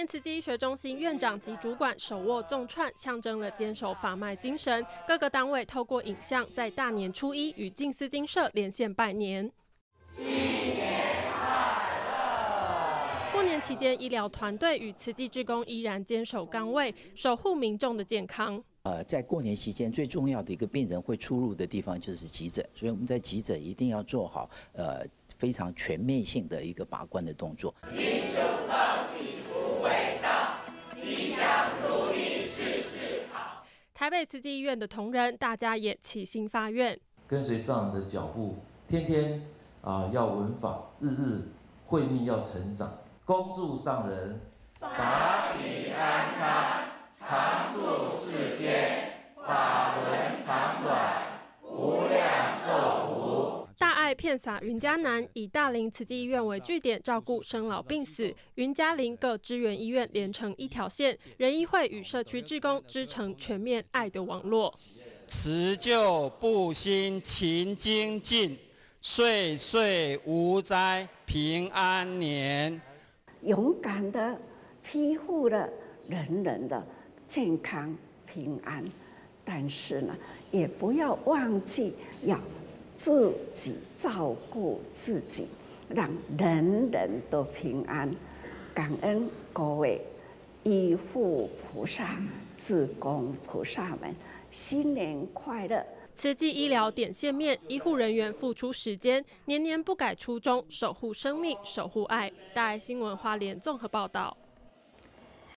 年慈济医学中心院长及主管手握重串，象征了坚守法脉精神。各个单位透过影像，在大年初一与静思精舍连线拜年。新年快乐！过年期间，医疗团队与慈济志工依然坚守岗位，守护民众的健康。 在过年期间，最重要的一个病人会出入的地方就是急诊，所以我们在急诊一定要做好非常全面性的一个把关的动作。 金雄高幸福味道，吉祥如意事事好。 台北慈济医院的同仁，大家也齐心发愿， 跟随上人的脚步，天天要闻法，日日慧命要成长，恭祝上人法体安康，常住世间，法轮常转，无量寿福。 大爱遍洒云嘉南，以大林慈济医院为据点，照顾生老病死。云嘉林各支援医院连成一条线，仁医会与社区志工织成全面爱的网络。 辞旧布新勤精进，岁岁无灾平安年。 勇敢的庇护了人人的健康平安，但是呢，也不要忘记要自己照顾自己，让人人都平安。感恩各位医护菩萨、志工菩萨们，新年快乐！ 慈济医疗点线面，医护人员付出时间，年年不改初衷，守护生命，守护爱。大爱新闻花莲综合报道。